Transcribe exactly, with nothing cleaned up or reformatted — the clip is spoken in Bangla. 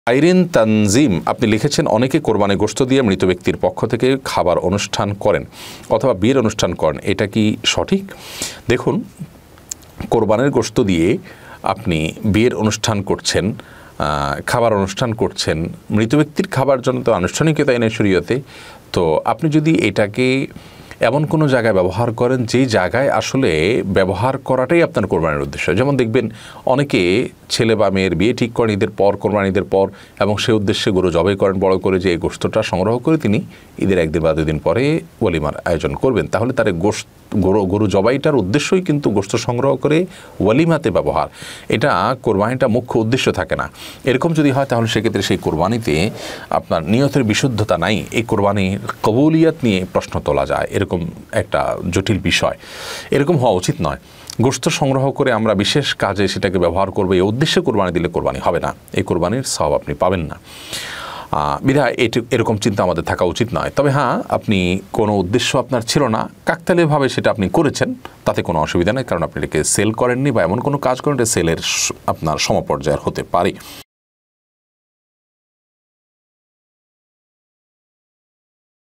আইরিন তানজিম আপনি লিখেছেন, অনেকে কোরবানি গোশত দিয়ে মৃত ব্যক্তির পক্ষ থেকে খাবার অনুষ্ঠান করেন অথবা বিয়ের অনুষ্ঠান করেন, এটা কি সঠিক? দেখুন, কোরবানের গোশত দিয়ে আপনি বিয়ের অনুষ্ঠান করছেন, খাবার অনুষ্ঠান করছেন, মৃত ব্যক্তির খাবার জন্য তো আনুষ্ঠানিকতা এনে শরীয়তে। তো আপনি যদি এটাকে এমন কোনো জায়গায় ব্যবহার করেন যেই জায়গায় আসলে ব্যবহার করাটাই আপনার কোরবানির উদ্দেশ্য, যেমন দেখবেন অনেকে ছেলে বা মেয়ের বিয়ে ঠিক করেন ঈদের পর, কোরবানি ঈদের পর, এবং সে উদ্দেশ্যে গরু জবাই করেন বড় করে, যে এই গোশতটা সংগ্রহ করে তিনি ঈদের একদিন বা দুদিন পরে ওয়ালিমার আয়োজন করবেন, তাহলে তার গোশত গরু গরু জবাইটার উদ্দেশ্যই কিন্তু গোশত সংগ্রহ করে ওয়ালিমাতে ব্যবহার, এটা কোরবানিটা মুখ্য উদ্দেশ্য থাকে না। এরকম যদি হয় তাহলে সেক্ষেত্রে সেই কোরবানিতে আপনার নিয়তের বিশুদ্ধতা নাই, এই কোরবানির কবুলিয়াত নিয়ে প্রশ্ন তোলা যায়, এরকম একটা জটিল বিষয়। এরকম হওয়া উচিত নয়। গোশত সংগ্রহ করে আমরা বিশেষ কাজে সেটাকে ব্যবহার করবো, এই উদ্দেশ্যে কোরবানি দিলে কোরবানি হবে না, এই কোরবানির সওয়াব আপনি পাবেন না। বিধায় এটি এরকম চিন্তা আমাদের থাকা উচিত নয়। তবে হ্যাঁ, আপনি কোনো উদ্দেশ্য আপনার ছিল না, কাকতালীয়ভাবে সেটা আপনি করেছেন, তাতে কোনো অসুবিধা নেই, কারণ আপনি এটাকে সেল করেননি বা এমন কোনো কাজ করেন এটা সেলের আপনার সমপর্যায়ের হতে পারে।